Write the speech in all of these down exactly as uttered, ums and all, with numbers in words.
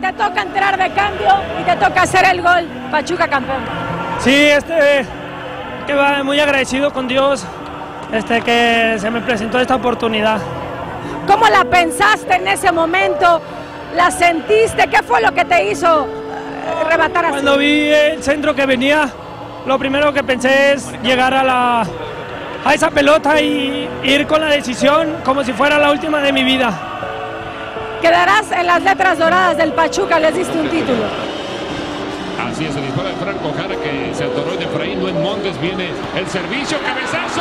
te toca entrar de cambio y te toca hacer el gol. Pachuca campeón. Sí, este, que va muy agradecido con Dios, este, que se me presentó esta oportunidad. ¿Cómo la pensaste en ese momento? ¿La sentiste? ¿Qué fue lo que te hizo eh, rebatar así? Cuando vi el centro que venía, lo primero que pensé es llegar a, la, a esa pelota y ir con la decisión como si fuera la última de mi vida. Quedarás en las letras doradas del Pachuca, les diste un título. Así es, el disparo de Franco Jara que se atoró en Efraín, no en Montes, viene el servicio, cabezazo.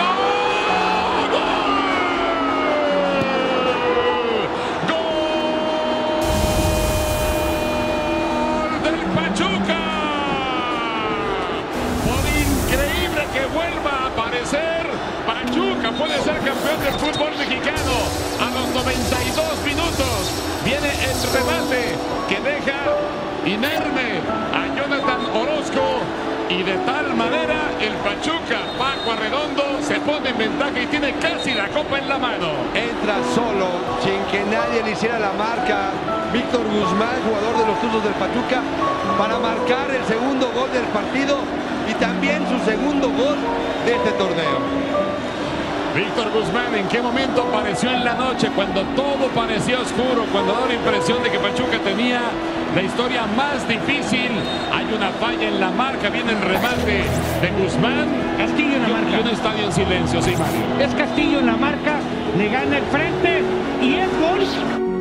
Pachuca puede ser campeón del fútbol mexicano a los noventa y dos minutos. Viene el remate que deja inerme a Jonathan Orozco y de tal manera el Pachuca, Paco Arredondo, se pone en ventaja y tiene casi la copa en la mano. Entra solo, sin que nadie le hiciera la marca, Víctor Guzmán, jugador de los Tuzos del Pachuca, para marcar el segundo gol del partido y también su segundo gol de este torneo. Víctor Guzmán, ¿en qué momento apareció en la noche? Cuando todo parecía oscuro, cuando daba la impresión de que Pachuca tenía la historia más difícil. Hay una falla en la marca, viene el remate de Guzmán. Castillo en la marca. Y un estadio en silencio, sí, Mario. Es Castillo en la marca, le gana el frente y es gol.